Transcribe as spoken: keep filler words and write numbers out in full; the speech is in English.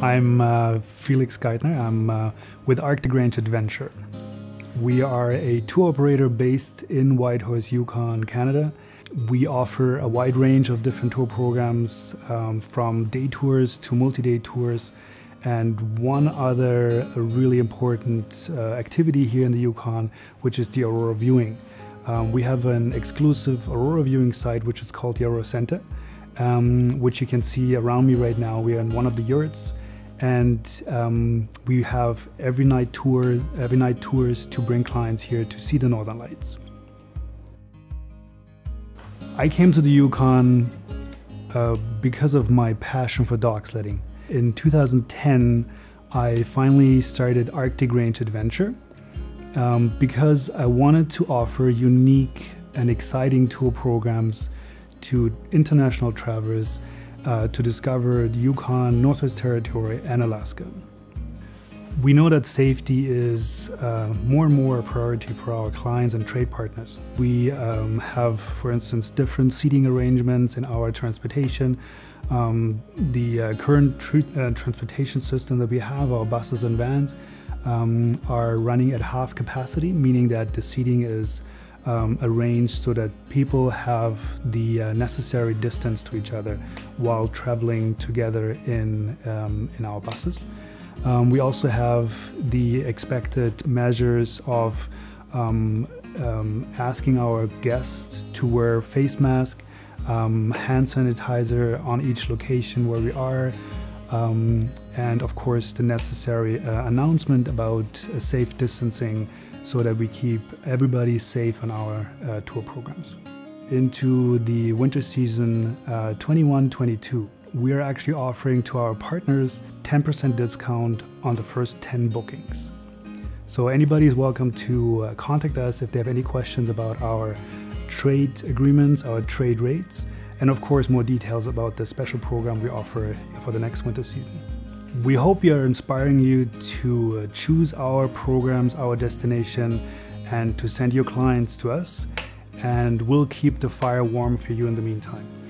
I'm uh, Felix Geithner. I'm uh, with Arctic Range Adventure. We are a tour operator based in Whitehorse, Yukon, Canada. We offer a wide range of different tour programs, um, from day tours to multi-day tours. And one other really important uh, activity here in the Yukon, which is the aurora viewing. Um, we have an exclusive aurora viewing site, which is called the Aurora Center, um, which you can see around me right now. We are in one of the yurts, and um, we have every night tour, every night tours to bring clients here to see the Northern Lights. I came to the Yukon uh, because of my passion for dog sledding. In two thousand ten, I finally started Arctic Range Adventure um, because I wanted to offer unique and exciting tour programs to international travelers uh, to discover the Yukon, Northwest Territory, and Alaska. We know that safety is uh, more and more a priority for our clients and trade partners. We um, have, for instance, different seating arrangements in our transportation. Um, the uh, current tr uh, transportation system that we have, our buses and vans, um, are running at half capacity, meaning that the seating is um, arranged so that people have the uh, necessary distance to each other while traveling together in, um, in our buses. Um, we also have the expected measures of um, um, asking our guests to wear face masks, um, hand sanitizer on each location where we are, um, and of course the necessary uh, announcement about uh, safe distancing so that we keep everybody safe on our uh, tour programs. Into the winter season uh, twenty-one twenty-two. We are actually offering to our partners ten percent discount on the first ten bookings. So anybody is welcome to uh, contact us if they have any questions about our trade agreements, our trade rates, and of course more details about the special program we offer for the next winter season. We hope we are inspiring you to uh, choose our programs, our destination, and to send your clients to us, and we'll keep the fire warm for you in the meantime.